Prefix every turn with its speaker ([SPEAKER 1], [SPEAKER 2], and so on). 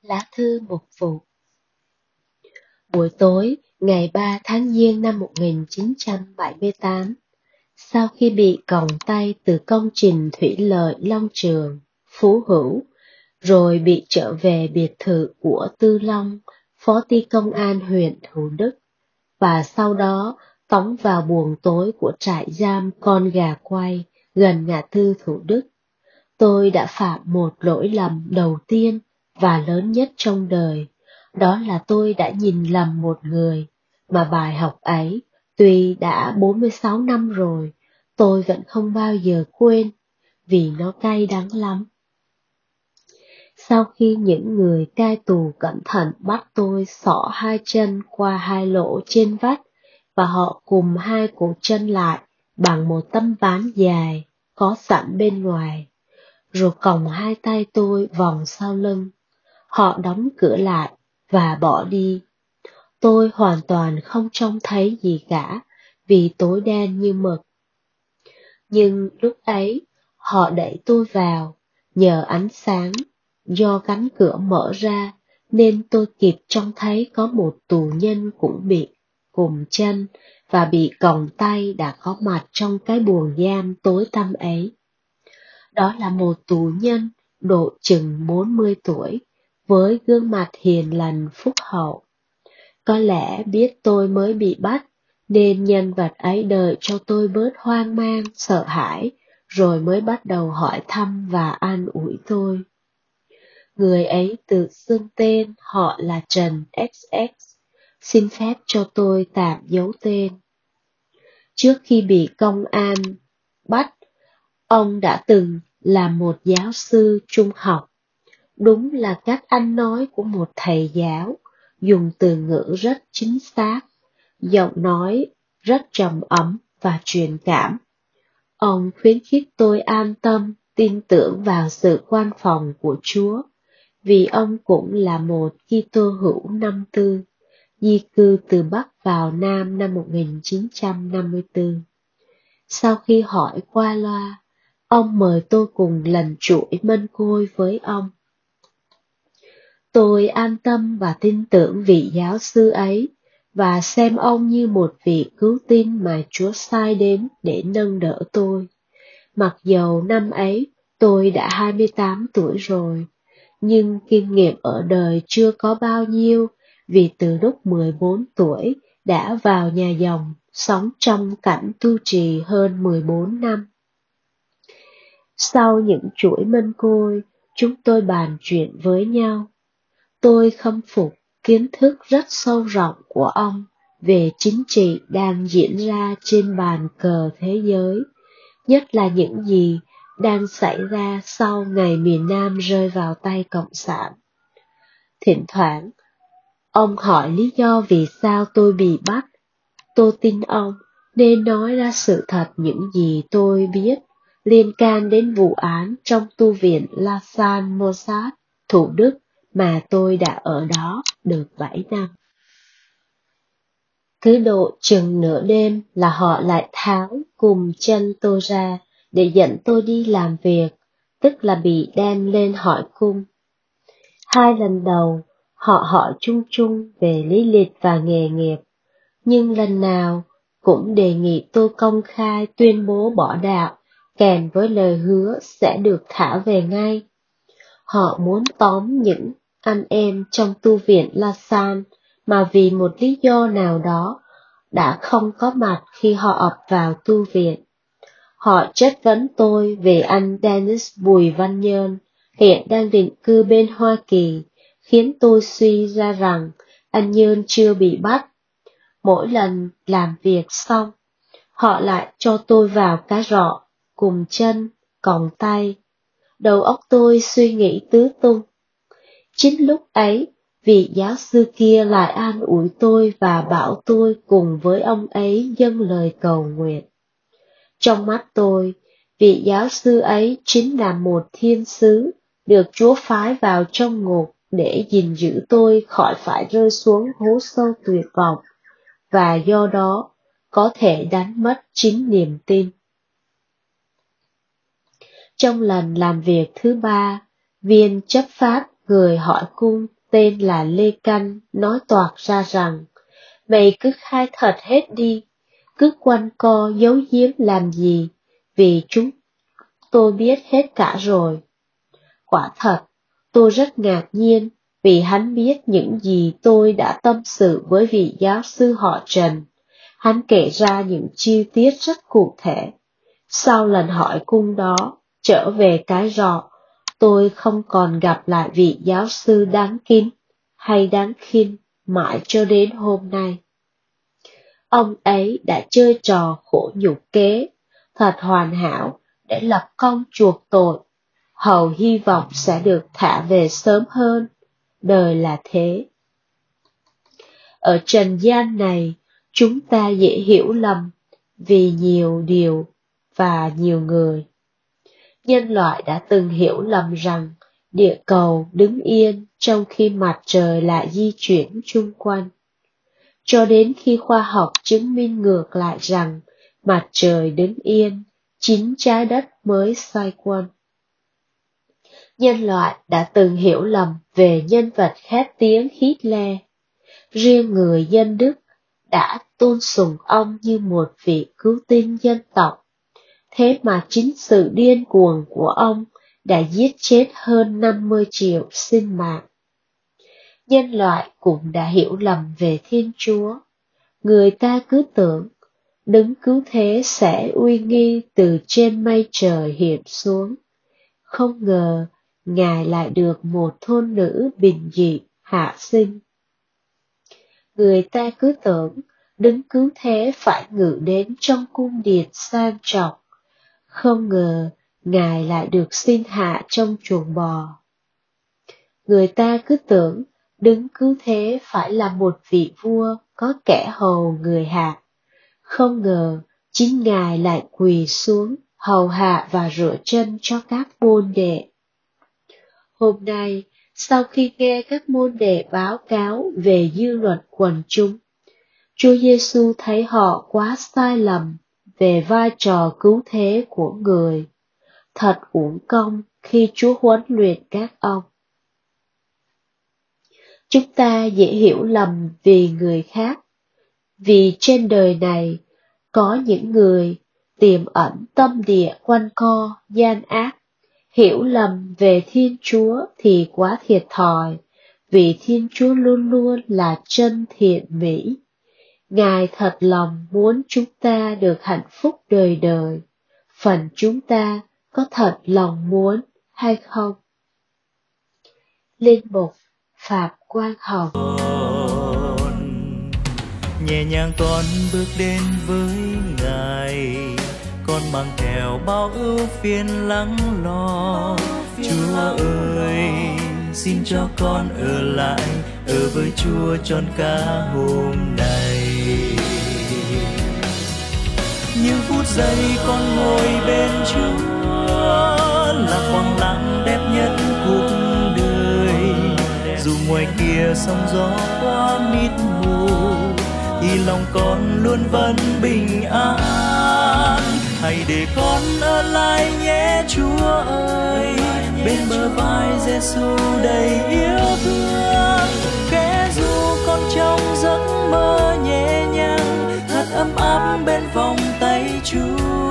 [SPEAKER 1] Lá thư mục vụ. Buổi tối, ngày 3 tháng Giêng năm 1978, sau khi bị còng tay từ công trình thủy lợi Long Trường, Phú Hữu, rồi bị trở về biệt thự của Tư Long, phó ty công an huyện Thủ Đức, và sau đó tống vào buồng tối của trại giam Con Gà Quay gần ngã tư Thủ Đức, tôi đã phạm một lỗi lầm đầu tiên và lớn nhất trong đời, đó là tôi đã nhìn lầm một người, mà bài học ấy, tuy đã 46 năm rồi, tôi vẫn không bao giờ quên, vì nó cay đắng lắm. Sau khi những người cai tù cẩn thận bắt tôi xỏ hai chân qua hai lỗ trên vách, và họ cùm hai cổ chân lại bằng một tấm ván dài có sẵn bên ngoài, rồi còng hai tay tôi vòng sau lưng. Họ đóng cửa lại và bỏ đi. Tôi hoàn toàn không trông thấy gì cả, vì tối đen như mực. Nhưng lúc ấy, họ đẩy tôi vào, nhờ ánh sáng, do cánh cửa mở ra, nên tôi kịp trông thấy có một tù nhân cũng bị cùm chân và bị còng tay đã có mặt trong cái buồng giam tối tăm ấy. Đó là một tù nhân độ chừng 40 tuổi, với gương mặt hiền lành phúc hậu. Có lẽ biết tôi mới bị bắt, nên nhân vật ấy đợi cho tôi bớt hoang mang, sợ hãi, rồi mới bắt đầu hỏi thăm và an ủi tôi. Người ấy tự xưng tên, họ là Trần XX, xin phép cho tôi tạm giấu tên. Trước khi bị công an bắt, ông đã từng là một giáo sư trung học. Đúng là cách ăn nói của một thầy giáo, dùng từ ngữ rất chính xác, giọng nói rất trầm ấm và truyền cảm. Ông khuyến khích tôi an tâm, tin tưởng vào sự quan phòng của Chúa, vì ông cũng là một Kitô hữu năm tư, di cư từ Bắc vào Nam năm 1954. Sau khi hỏi qua loa, ông mời tôi cùng lần chuỗi mân côi với ông. Tôi an tâm và tin tưởng vị giáo sư ấy, và xem ông như một vị cứu tinh mà Chúa sai đến để nâng đỡ tôi. Mặc dầu năm ấy tôi đã 28 tuổi rồi, nhưng kinh nghiệm ở đời chưa có bao nhiêu, vì từ lúc 14 tuổi đã vào nhà dòng, sống trong cảnh tu trì hơn 14 năm. Sau những chuỗi mân côi, chúng tôi bàn chuyện với nhau. Tôi khâm phục kiến thức rất sâu rộng của ông về chính trị đang diễn ra trên bàn cờ thế giới, nhất là những gì đang xảy ra sau ngày miền Nam rơi vào tay Cộng sản. Thỉnh thoảng, ông hỏi lý do vì sao tôi bị bắt. Tôi tin ông nên nói ra sự thật những gì tôi biết liên can đến vụ án trong tu viện La Salle Mossad, Thủ Đức, mà tôi đã ở đó được 7 năm. Cứ độ chừng nửa đêm là họ lại tháo cùm chân tôi ra để dẫn tôi đi làm việc, tức là bị đem lên hỏi cung. 2 lần đầu, họ hỏi chung chung về lý lịch và nghề nghiệp, nhưng lần nào cũng đề nghị tôi công khai tuyên bố bỏ đạo, kèm với lời hứa sẽ được thả về ngay. Họ muốn tóm những anh em trong tu viện La Salle mà vì một lý do nào đó đã không có mặt khi họ ập vào tu viện. Họ chất vấn tôi về anh Dennis Bùi Văn Nhơn, hiện đang định cư bên Hoa Kỳ, khiến tôi suy ra rằng anh Nhơn chưa bị bắt. Mỗi lần làm việc xong, họ lại cho tôi vào cái rọ, cùm chân, còng tay. Đầu óc tôi suy nghĩ tứ tung. Chính lúc ấy, vị giáo sư kia lại an ủi tôi và bảo tôi cùng với ông ấy dâng lời cầu nguyện. Trong mắt tôi, vị giáo sư ấy chính là một thiên sứ, được Chúa phái vào trong ngục để gìn giữ tôi khỏi phải rơi xuống hố sâu tuyệt vọng, và do đó có thể đánh mất chính niềm tin. Trong lần làm việc thứ 3, viên chấp pháp người hỏi cung tên là Lê Căn nói toạc ra rằng, mày cứ khai thật hết đi, cứ quanh co giấu giếm làm gì, vì tôi biết hết cả rồi. Quả thật, tôi rất ngạc nhiên, vì hắn biết những gì tôi đã tâm sự với vị giáo sư họ Trần. Hắn kể ra những chi tiết rất cụ thể. Sau lần hỏi cung đó, trở về Cái Rọ, tôi không còn gặp lại vị giáo sư đáng kính hay đáng khinh mãi cho đến hôm nay. Ông ấy đã chơi trò khổ nhục kế, thật hoàn hảo để lập công chuộc tội, hầu hy vọng sẽ được thả về sớm hơn. Đời là thế. Ở trần gian này, chúng ta dễ hiểu lầm vì nhiều điều và nhiều người. Nhân loại đã từng hiểu lầm rằng địa cầu đứng yên trong khi mặt trời lại di chuyển chung quanh, cho đến khi khoa học chứng minh ngược lại rằng mặt trời đứng yên, chính trái đất mới xoay quanh. Nhân loại đã từng hiểu lầm về nhân vật khét tiếng Hitler. Riêng người dân Đức đã tôn sùng ông như một vị cứu tinh dân tộc. Thế mà chính sự điên cuồng của ông đã giết chết hơn 50 triệu sinh mạng. Nhân loại cũng đã hiểu lầm về Thiên Chúa. Người ta cứ tưởng đấng cứu thế sẽ uy nghi từ trên mây trời hiện xuống. Không ngờ Ngài lại được một thôn nữ bình dị hạ sinh. Người ta cứ tưởng đấng cứu thế phải ngự đến trong cung điện sang trọng. Không ngờ Ngài lại được sinh hạ trong chuồng bò. Người ta cứ tưởng đấng cứu thế phải là một vị vua có kẻ hầu người hạ. Không ngờ chính Ngài lại quỳ xuống hầu hạ và rửa chân cho các môn đệ. Hôm nay, sau khi nghe các môn đệ báo cáo về dư luận quần chúng, Chúa Giêsu thấy họ quá sai lầm về vai trò cứu thế của người. Thật uổng công khi Chúa huấn luyện các ông. Chúng ta dễ hiểu lầm vì người khác, vì trên đời này có những người tiềm ẩn tâm địa quanh co, gian ác. Hiểu lầm về Thiên Chúa thì quá thiệt thòi, vì Thiên Chúa luôn luôn là chân thiện mỹ. Ngài thật lòng muốn chúng ta được hạnh phúc đời đời. Phần chúng ta có thật lòng muốn hay không? Linh mục Phạm Quang Hồng.
[SPEAKER 2] Nhẹ nhàng con bước đến với Ngài, con mang theo bao ưu phiền lắng lo. Chúa ơi, xin cho con ở lại, ở với Chúa trọn cả hôm nay. Những phút giây con ngồi bên Chúa là khoảng lặng đẹp nhất cuộc đời. Dù ngoài kia sóng gió quá mịt mù, thì lòng con luôn vẫn bình an. Hãy để con ở lại nhé Chúa ơi, bên bờ vai Giêsu đầy yêu thương. Kẻ dù con trong giấc mơ nhẹ nhàng, thật ấm áp bên vòng tay Chúa.